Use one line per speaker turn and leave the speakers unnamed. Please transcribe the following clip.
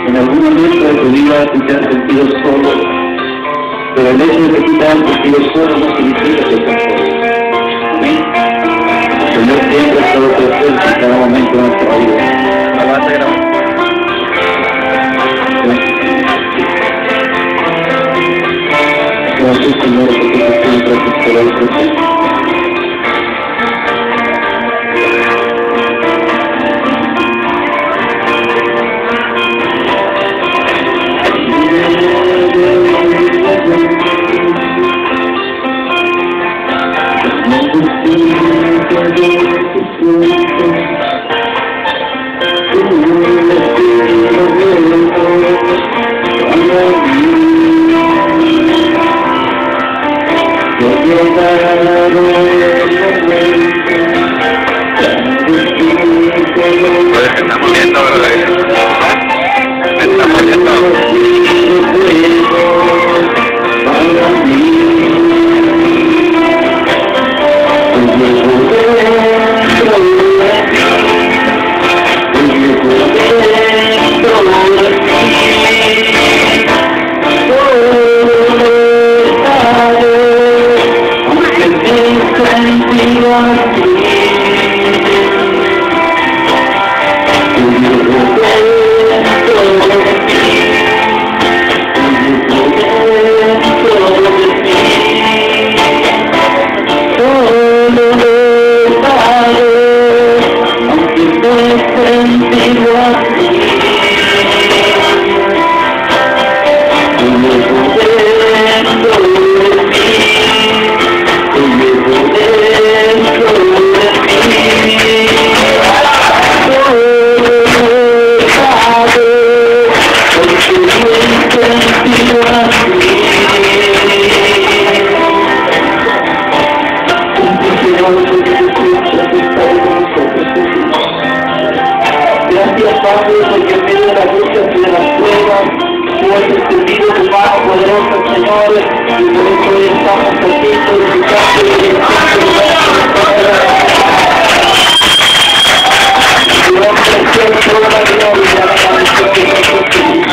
En algún momento de tu vida tú te has sentido solo, pero el hecho de que tú te hayas sentido solo no significa que estás solo. Amén. El Señor siempre ha estado presente en cada momento de nuestra vida. La vas a grabar. Gracias, Señor, porque tú siempre has estado presente.
Pues estamos viendo, estamos viendo.
Gracias, Padre, porque en medio de las luchas y de las pruebas, tú has extendido tu mano poderosa, Señor, y por eso hoy estamos aquí glorificando y bendiciendo tu nombre, siempre toda la gloria y la alabanza de nuestro Señor.